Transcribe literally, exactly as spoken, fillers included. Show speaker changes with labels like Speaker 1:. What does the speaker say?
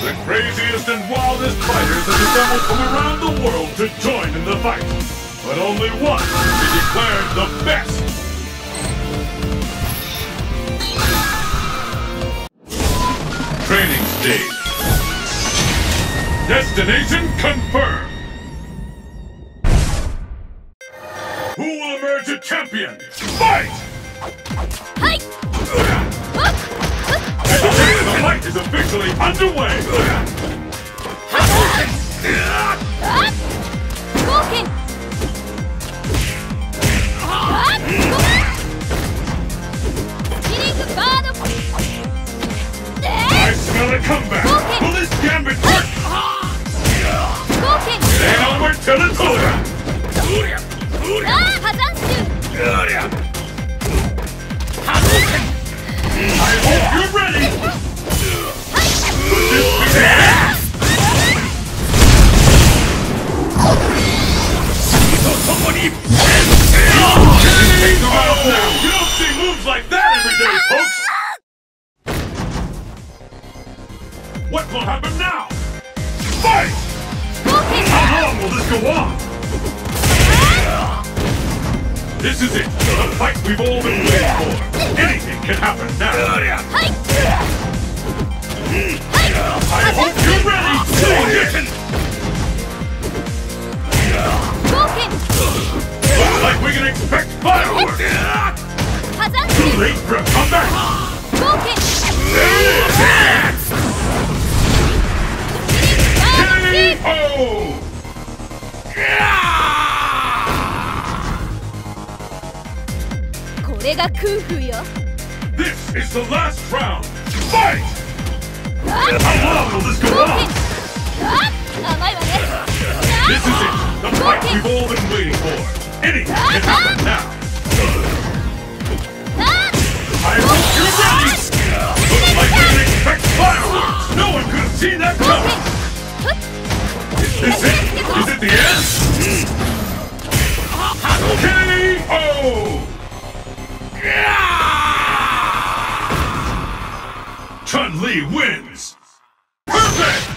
Speaker 1: The craziest and wildest fighters have assembled from around the world to join in the fight. But only one will be declared the best. Training stage. Destination confirmed. Who will emerge a champion? Fight!
Speaker 2: Hi!
Speaker 1: The fight is officially underway!
Speaker 2: Gouken! Spinning guard!
Speaker 1: I smell a comeback!
Speaker 2: Gouken!
Speaker 1: Will this gambit work?
Speaker 2: Gouken!
Speaker 1: Stay onward till it's over!
Speaker 2: Ah, Hazansu!
Speaker 1: I hope you're ready! You don't see moves like that every day, folks! What will happen now? Fight! How long will this go on? This is it! The fight we've all been waiting for! Anything can happen now! I hope you're ready! Looks like we can expect fireworks! Too late for a comeback! K O! This is the last round! Fight! How long will this go on? This is it! The fight we've all been waiting for! Anything can happen now! I hope you're ready! Looks like we can expect fireworks! No one could have seen that coming! Is this it? Is it the end? K O! Chun-Li wins! Perfect!